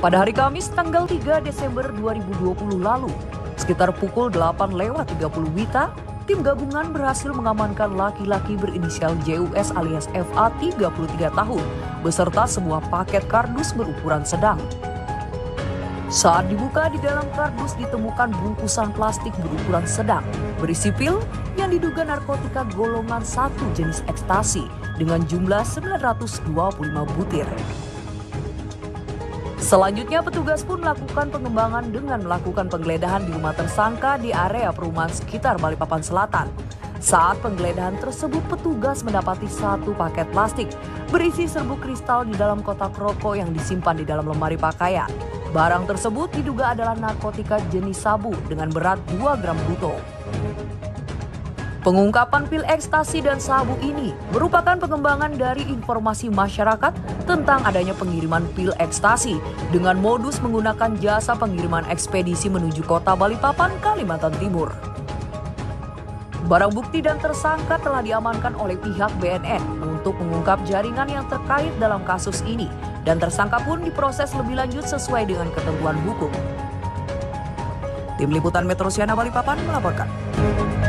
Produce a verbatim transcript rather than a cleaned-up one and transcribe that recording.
Pada hari Kamis tanggal tiga Desember dua ribu dua puluh lalu, sekitar pukul delapan lewat tiga puluh Wita, tim gabungan berhasil mengamankan laki-laki berinisial J U S alias F A tiga puluh tiga tahun beserta sebuah paket kardus berukuran sedang. Saat dibuka, di dalam kardus ditemukan bungkusan plastik berukuran sedang berisi pil yang diduga narkotika golongan satu jenis ekstasi dengan jumlah sembilan ratus dua puluh lima butir. Selanjutnya petugas pun melakukan pengembangan dengan melakukan penggeledahan di rumah tersangka di area perumahan sekitar Balikpapan Selatan. Saat penggeledahan tersebut, petugas mendapati satu paket plastik berisi serbuk kristal di dalam kotak rokok yang disimpan di dalam lemari pakaian. Barang tersebut diduga adalah narkotika jenis sabu dengan berat dua gram bruto. Pengungkapan pil ekstasi dan sabu ini merupakan pengembangan dari informasi masyarakat tentang adanya pengiriman pil ekstasi dengan modus menggunakan jasa pengiriman ekspedisi menuju kota Balikpapan, Kalimantan Timur. Barang bukti dan tersangka telah diamankan oleh pihak B N N untuk mengungkap jaringan yang terkait dalam kasus ini dan tersangka pun diproses lebih lanjut sesuai dengan ketentuan hukum. Tim Liputan Metro Siana Balikpapan melaporkan.